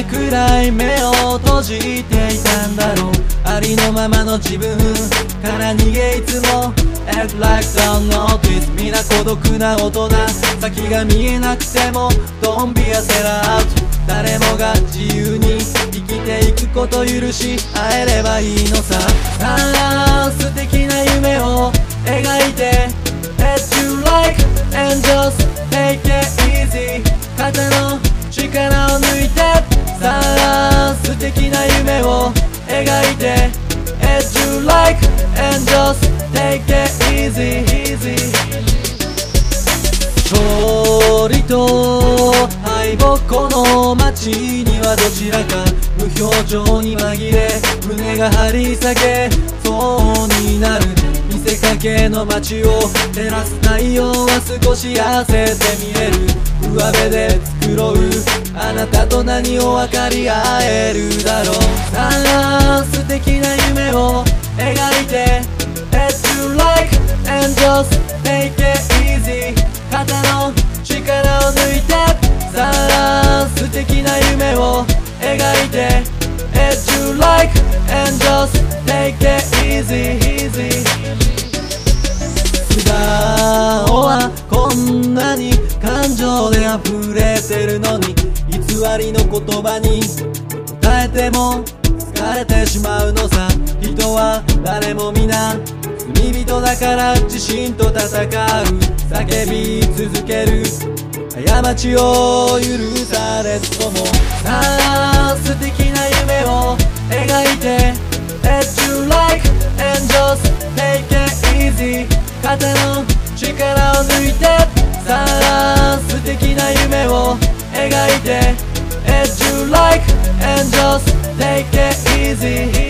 くらい目を閉じていたんだろう。ありのままの自分から逃げいつも Act like don't notice。 皆孤独な大人、先が見えなくても Don't be a sellout。 誰もが自由に生きていくこと許し合えればいいのさ。さあ素敵な夢を描いて As you like and just take it easy。 肩の力を抜いて、さあ素敵な夢を描いて As you like and just take it easy。 勝利と敗北、この街にはどちらか無表情に紛れ、胸が張り下げそうになる。見せかけの街を照らす太陽は少し痩せて見える。上辺で繕うあなたと何を分かり合えるだろう。さあ素敵な夢を描いて As you like and just take it easy。 肩の力を抜いて、さあ素敵な夢を描いて As you like and just take it easy。 素顔はこんなに感情で溢れてるのに、偽りの言葉に答えても疲れてしまうのさ。人は誰も皆罪人だから自信と戦う。叫び続ける過ちを許されずとも、さあ素敵な夢を描いて As you like and just take it easy。 肩の力を抜いて、さあ素敵な夢を描いて As you like and just take it easy。